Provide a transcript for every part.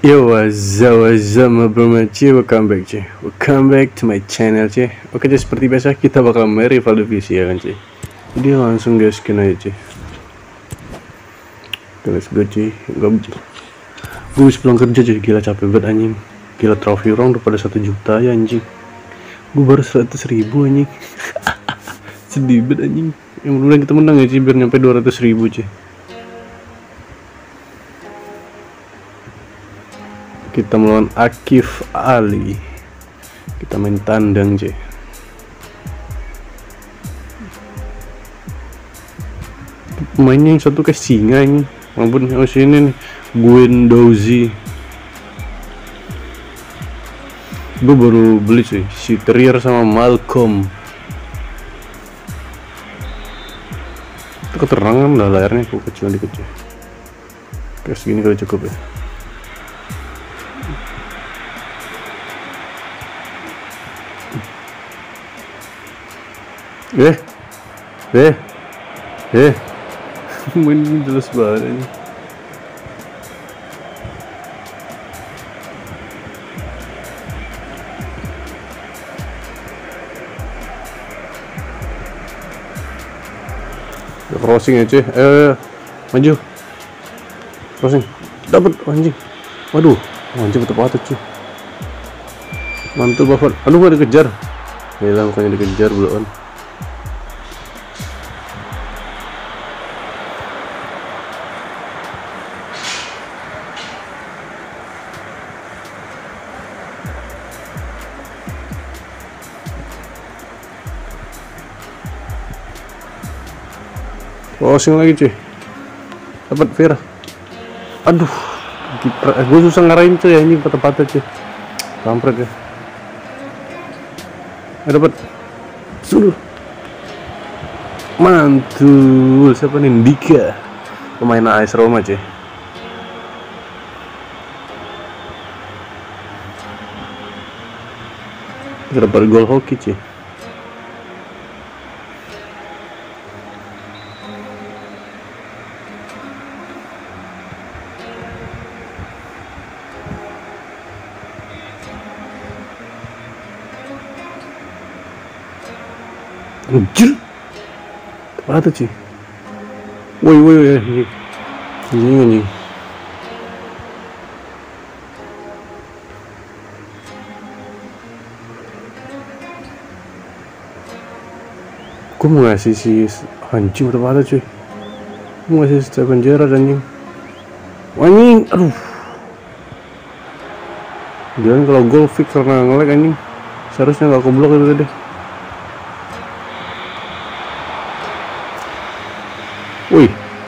Yo, what's up my bro, cuy, welcome back to my channel, cuy. Oke cuy, seperti biasa kita bakal main rival divisi ya kan cuy. Jadi langsung gaskin aja cuy. Oke, let's go cuy. Gue habis pulang kerja cuy, gila capek banget anjing. Gila trofi orang udah pada 1 juta ya anjing. Gue baru 100.000 anjing. Sedih banget anjing. Yang mudah kita menang ya cuy, biar nyampe 200.000 cuy. Kita melawan Akif Ali. Kita main tandang cuy. Pemainnya yang satu kayak singa ini. Ampun, yang sini nih Guendouzi. Gue baru beli cuy, si Terrier sama Malcolm. Itu keterangan lah layarnya, kok kecil dikit cuy. Kayak segini kalau cukup ya. Main jelas banget ini. Crossing ya cuy, maju crossing, dapat anjing, waduh anjing betul cuy, mantul Buffon, aduh gak dikejar, gila bukannya dikejar belum. Crossing lagi cuy, dapat Vera, aduh kiper, gue susah ngarahin cuy anjing, patah-patah cuy, kampret ya. Dapat suruh, mantul, siapa nih, Dika, pemain AS Roma cuy. Dapat gol hoki cuy. Anjir, apa tuh cuy? Woi, ini. Gue mau ngasih si anjing apa cuy? Gue mau ngasih Steven Gerrard anjing. Anjing, aduh. Jangan kalau gol fix karena nge-lag anjing. Seharusnya gak aku blok itu tadi. Wih,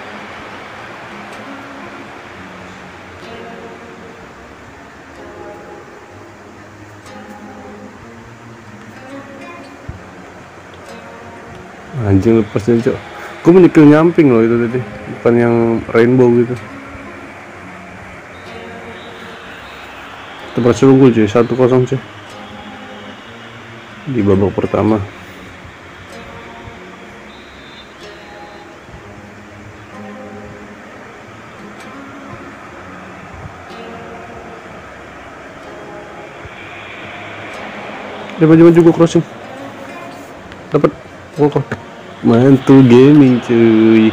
anjing lepas aja cok. Gue menyekil nyamping loh itu tadi, bukan yang rainbow gitu. Kita berhasil unggul cuy, 1-0 cuy di babak pertama. Dia maju gue crossing, dapat pokok, mantul gaming cuy.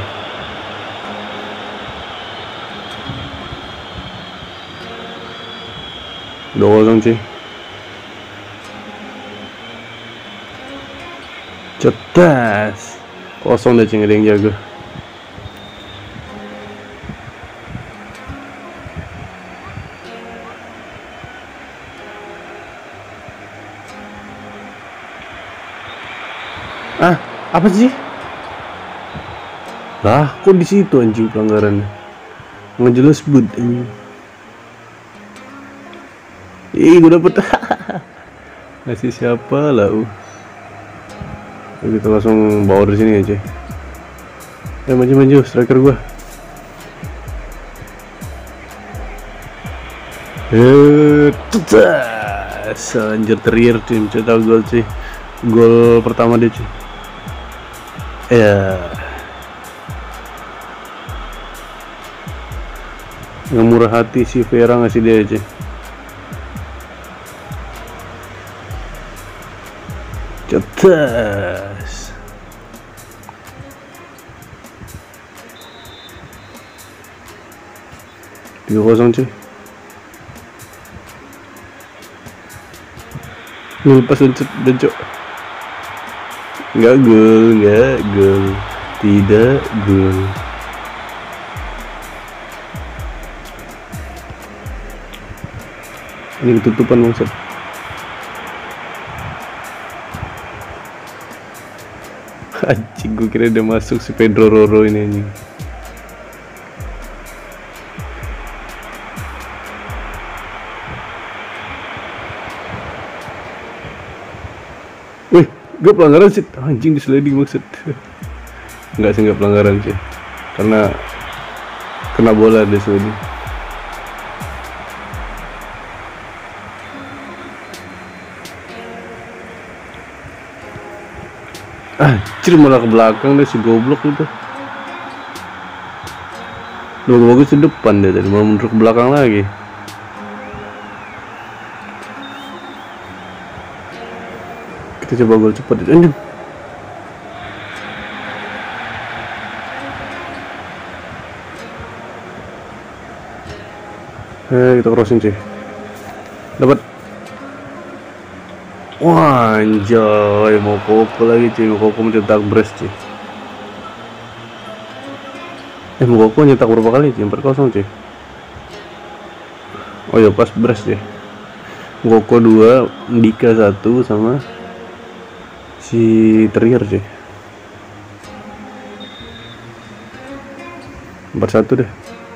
Doang cuy, cetas kosong deh cuy, ada yang jaga. Apa sih? Lah, kok di situ anjing pelanggarannya? Nggak jelas bud anjing. Gue dapet. Ngasih siapa lah? Kita langsung bawa dari sini aja. Maju, striker gua. Anjir, Terrier tim cetak gol cuy. Gol pertama dia cuy. Ya. Yang murah hati si Vera ngasih dia aja. Cetas. Tiga kosong cuy. Lu lepas dan cok. Nggak gol, tidak gol. Ini ketutupan bangsat. Anjing, gue kira udah masuk si Pedro Roro ini anjing. Wih, gue pelanggaran sih. Anjing, di sliding maksud. Enggak sih, enggak pelanggaran sih. Karena kena bola di sliding. Anjir, malah ke belakang deh si goblok itu. Bagus di depan deh tadi, malah mundur ke belakang lagi. Kita coba gol cepat itu. Anjing. Kita crossing sih. Dapat. Wah, anjay, mau Koko lagi cuy. Koko mencetak brace cuy. Mau Koko nyetak berapa kali cuy? 4-0 cuy. Oh ya, pas brace cuy. Koko 2, Dika 1 sama si Trier cuy. 4-1 deh.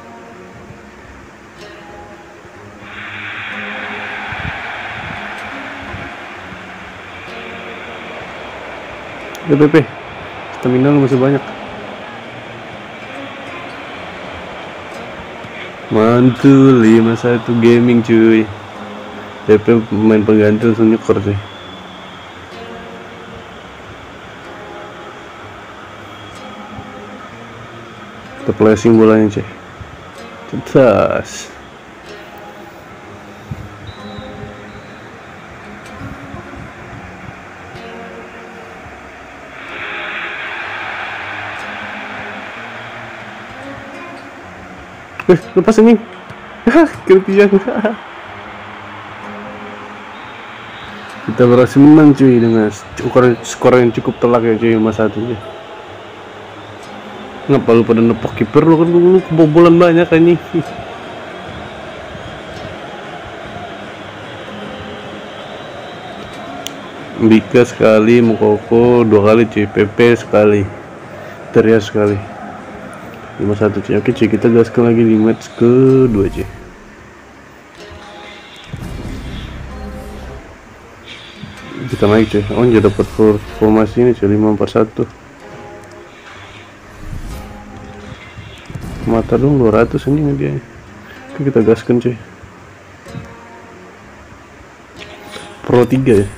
PP, stamina lu masih banyak. Mantul, 5-1 gaming cuy. PP pemain pengganti langsung nyukur cuy. Kita flashing bolanya cuy. Cetas. Lepas anjing. Kepikiran. Kita berhasil menang cuy dengan skor yang cukup telak ya cuy, 5-1 cuy. Ngapa lu pada nepok kiper lu, kan lu kebobolan banyak anjing. Bika sekali, Mukoko 2 kali cuy, PP sekali, Teria sekali. 5-1 cuy. Oke cuy, kita gaskan lagi di match kedua cuy. Kita naik cuy. Oh, dia dapat formasi ini cuy, 5-4-1. Mata dong 200 anjing dia. Oke, kita gaskan cuy. Pro 3 ya.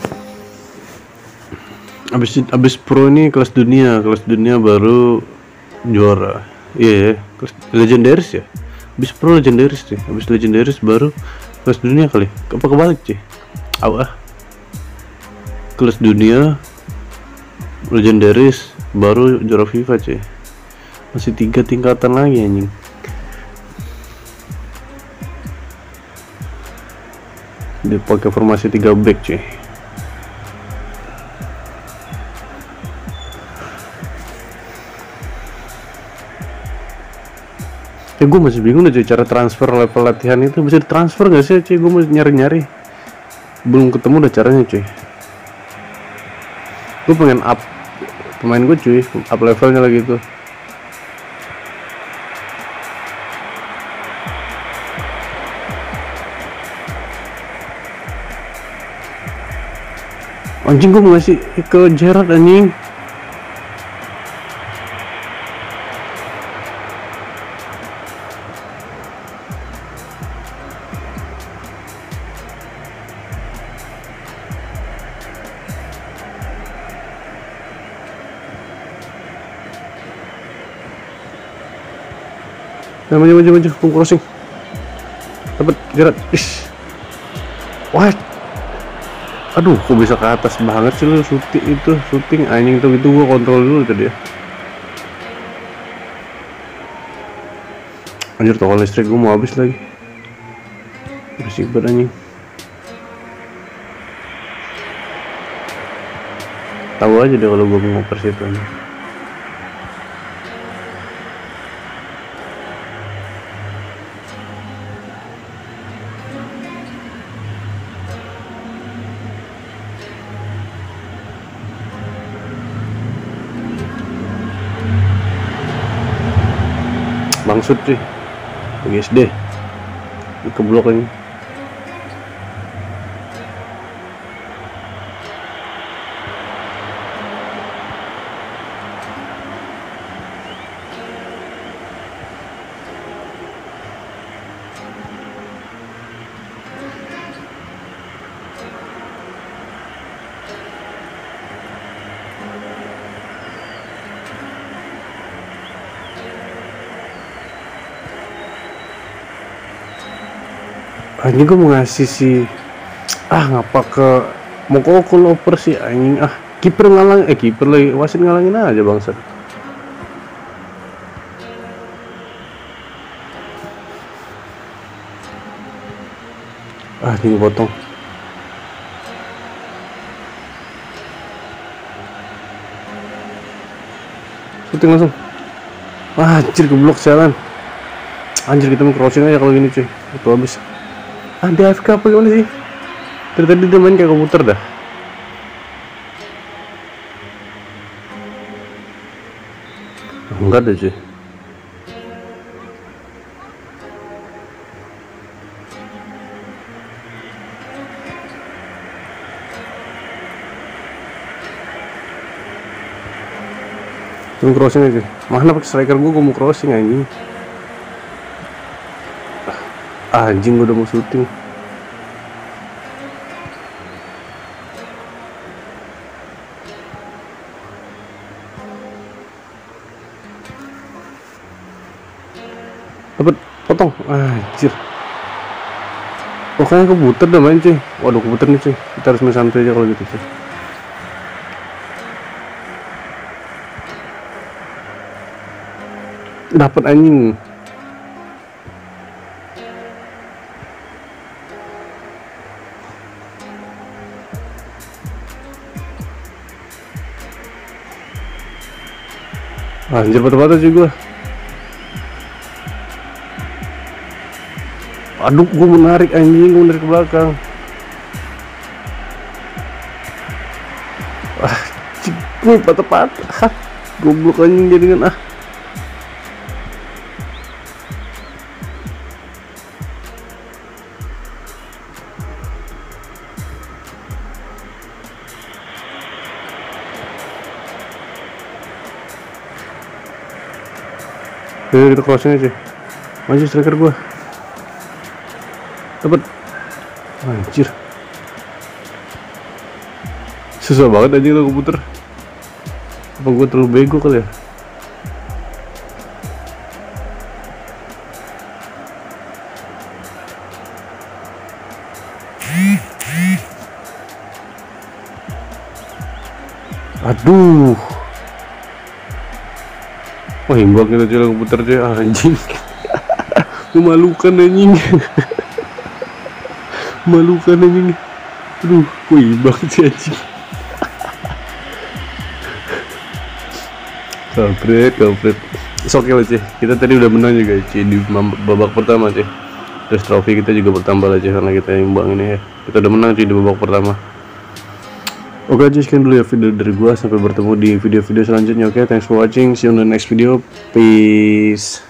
Abis pro ini kelas dunia baru juara. Iya, kelas legendaris ya. Abis pro legendaris sih. Abis legendaris baru kelas dunia kali. Apa kebalik sih? Kelas dunia legendaris baru juara FIFA cuy. Masih 3 tingkatan lagi anjing. Dia pakai formasi 3 back cuy. Gue masih bingung deh cara transfer level latihan itu. Bisa ditransfer gak sih cuy? Gue masih nyari-nyari, belum ketemu deh caranya cuy. Gue pengen up pemain gue cuy, up levelnya lagi tuh. Anjing, gue mau ngasih ke Gerrard anjing. Nah, maju, aku crossing. Dapat gerak. What? Aduh, kok bisa ke atas banget sih lu shooting anjing tuh gitu. Gua kontrol dulu tadi ya. Anjir, token listrik gua mau habis lagi. Berisik banget anjing. Tahu aja deh kalau gua mau ngoper situ anjing. Bangsut sih, lagi SD ke blok ini. Anjing gue mau ngasih si ngapa ke mau kok loper sih anjing. Kiper ngalang kiper lagi, wasit ngalangin aja bangsat. Ini potong. Shooting langsung. Anjir, keblok jalan. Anjir, kita mau crossing aja kalau gini cuy. Itu habis. Di AFK apa gimana sih? Tadi dia main kayak komputer dah. Enggak ada cuy. Cuma crossing aja. Mana pakai striker gua mau crossing anjing. Anjing, gue udah mau syuting. Dapat potong. Anjir. Kayaknya kebuter dah main cuy. Waduh, kebuter nih cuy. Kita harus main santai aja kalau gitu cuy. Dapat anjing. Anjir, patah-patah cuy gua. Aduh, gua menarik anjing, gua menarik ke belakang. Gue patah-patah. Goblok anjing jadikan kita crossing aja. Maju striker gua. Dapat. Anjir. Susah banget anjing lo komputer. Apa gua terlalu bego kali ya? Aduh. Wah, imbang kita jalan komputer aja anjing. Memalukan anjing. Memalukan anjing. Aduh, kok imbang sih anjing. Kampret. Oke lah cuy, kita tadi udah menang juga cuy di babak pertama cuy. Terus trofi kita juga bertambah aja karena kita imbang ini ya. Kita udah menang cuy di babak pertama. Oke aja, sekian dulu ya video dari gua. Sampai bertemu di video-video selanjutnya. Oke, thanks for watching. See you on the next video. Peace.